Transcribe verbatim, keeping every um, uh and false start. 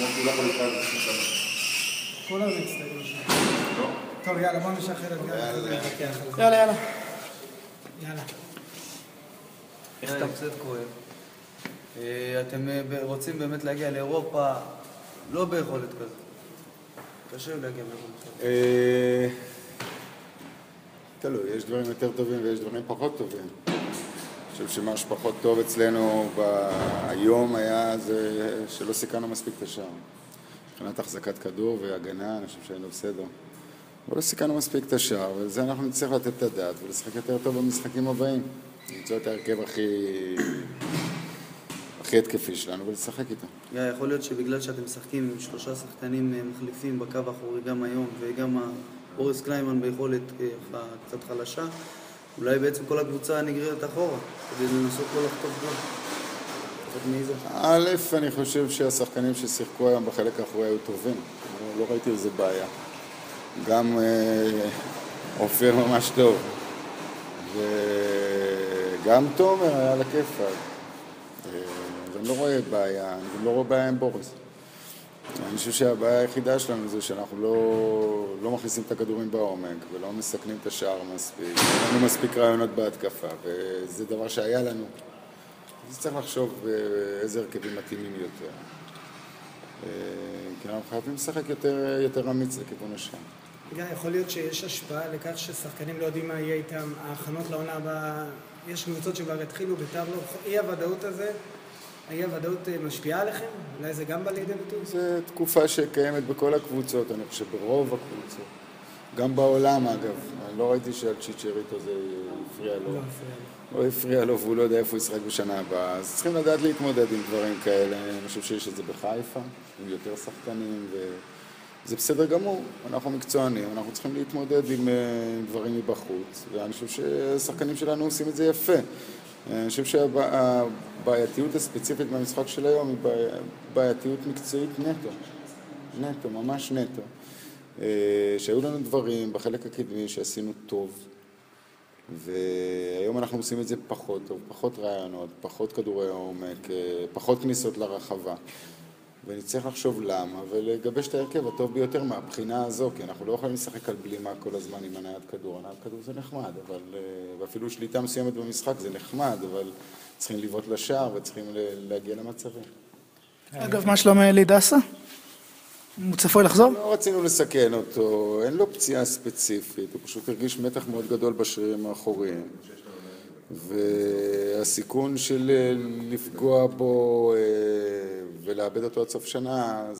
הוא לא יכול להתקרב בשביל שנה. כולם מצטערים שם. לא? טוב, יאללה, בוא נשחרר את גל. יאללה, יאללה. יאללה. איך אתה קצת כואב? אתם רוצים באמת להגיע לאירופה, לא ביכולת כזאת. קשה להגיע לאירופה. תלוי, יש דברים יותר טובים ויש דברים פחות טובים. אני חושב שמה שפחות טוב אצלנו היום היה זה שלא סיכנו מספיק את השער. מבחינת החזקת כדור והגנה, אני חושב שהיינו בסדר. אבל לא סיכנו מספיק את השער, ולזה אנחנו נצטרך לתת את הדעת ולשחק יותר טוב במשחקים הבאים. למצוא את ההרכב הכי... הכי התקפי שלנו ולשחק איתו. יכול להיות שבגלל שאתם משחקים עם שלושה שחקנים מחליפים בקו האחורי גם היום, וגם אוריס קליימן ביכולת קצת חלשה, אולי בעצם כל הקבוצה נגררת אחורה, כדי לנסות לא לחטוף גול. א', אני חושב שהשחקנים ששיחקו היום בחלק האחורי היו טובים. לא ראיתי איזה בעיה. גם אופיר ממש טוב. וגם תומר היה לכיפה. אני לא רואה בעיה, אני גם לא רואה בעיה עם בוריס. אני חושב שהבעיה היחידה שלנו זה שאנחנו לא, לא מכניסים את הכדורים בעומק ולא מסכנים את השער מספיק. אין לנו מספיק רעיונות בהתקפה, וזה דבר שהיה לנו. אז צריך לחשוב איזה הרכבים מתאימים יותר. כי אנחנו חייבים לשחק יותר, יותר אמיץ לכיוון השער. גיא, יכול להיות שיש השפעה לכך ששחקנים לא יודעים מה יהיה איתם, ההכנות לעונה הבאה, יש קבוצות שכבר התחילו בית"ר, לא, אי הוודאות הזה, אי הוודאות משפיעה עליכם? אולי זה גם בא לידי ביטוי? זו תקופה שקיימת בכל הקבוצות, אני חושב ברוב הקבוצות. גם בעולם אגב, אני לא ראיתי שעל צ'יצ'ריטו זה הפריע לו. לא הפריע לו. לא הפריע לו והוא לא יודע איפה הוא ישחק בשנה הבאה. אז צריכים לדעת להתמודד עם דברים כאלה. אני חושב שיש את זה בחיפה, עם יותר שחקנים, וזה בסדר גמור. אנחנו מקצוענים, אנחנו צריכים להתמודד עם דברים מבחוץ, ואני חושב שהשחקנים שלנו עושים את זה יפה. אני חושב שהבעייתיות הספציפית במשחק של היום היא בעייתיות מקצועית נטו. נטו, ממש נטו. שהיו לנו דברים בחלק הקדמי שעשינו טוב, והיום אנחנו עושים את זה פחות טוב, פחות רעיונות, פחות כדורי עומק, פחות כניסות לרחבה. ונצטרך לחשוב למה, ולגבש את ההרכב הטוב ביותר מהבחינה הזו, כי אנחנו לא יכולים לשחק על בלימה כל הזמן עם הנעת כדור. הנעת כדור זה נחמד, אבל, ואפילו שליטה מסוימת במשחק זה נחמד, אבל צריכים לבעוט לשער וצריכים להגיע למצבים. אגב, מה שלום אלי דסה? הוא צפוי לחזור? לא רצינו לסכן אותו, אין לו פציעה ספציפית, הוא פשוט הרגיש מתח מאוד גדול בשרירים האחוריים. והסיכון של לפגוע בו ולאבד אותו עד סוף שנה,